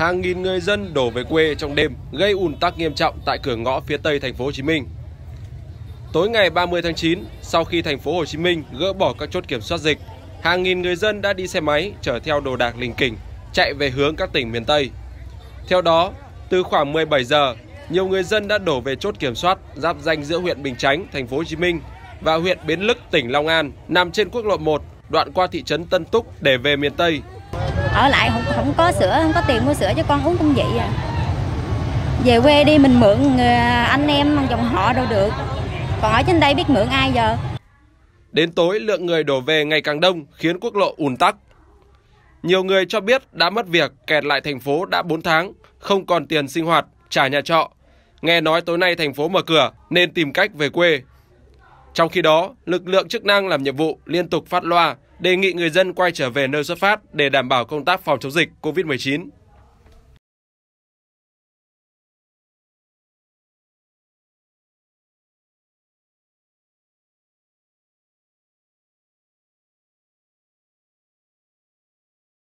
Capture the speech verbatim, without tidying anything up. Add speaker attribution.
Speaker 1: hàng nghìn người dân đổ về quê trong đêm, gây ùn tắc nghiêm trọng tại cửa ngõ phía Tây thành phố Hồ Chí Minh. Tối ngày ba mươi tháng chín, sau khi thành phố Hồ Chí Minh gỡ bỏ các chốt kiểm soát dịch, hàng nghìn người dân đã đi xe máy chở theo đồ đạc lỉnh kỉnh chạy về hướng các tỉnh miền Tây. Theo đó, từ khoảng mười bảy giờ, nhiều người dân đã đổ về chốt kiểm soát giáp ranh giữa huyện Bình Chánh, thành phố Hồ Chí Minh và huyện Bến Lức, tỉnh Long An, nằm trên quốc lộ một, đoạn qua thị trấn Tân Túc để về miền Tây.
Speaker 2: Ở lại không, không có sữa, không có tiền mua sữa cho con uống cũng vậy à. Về quê đi mình mượn anh em dòng họ đâu được. Còn ở trên đây biết mượn ai giờ.
Speaker 1: Đến tối, lượng người đổ về ngày càng đông khiến quốc lộ ùn tắc. Nhiều người cho biết đã mất việc, kẹt lại thành phố đã bốn tháng, không còn tiền sinh hoạt, trả nhà trọ. Nghe nói tối nay thành phố mở cửa nên tìm cách về quê. Trong khi đó, lực lượng chức năng làm nhiệm vụ liên tục phát loa đề nghị người dân quay trở về nơi xuất phát để đảm bảo công tác phòng chống dịch Covid mười chín.